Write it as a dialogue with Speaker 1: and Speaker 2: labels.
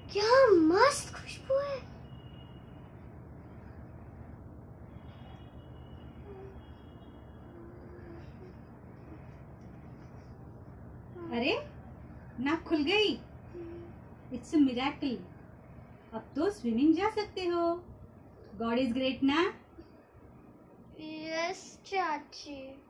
Speaker 1: क्या मस्त खुशबू है।
Speaker 2: अरे नाक खुल गई। It's a miracle. अब तो स्विमिंग जा सकते हो। गॉड इज ग्रेट ना।
Speaker 1: यस चाची।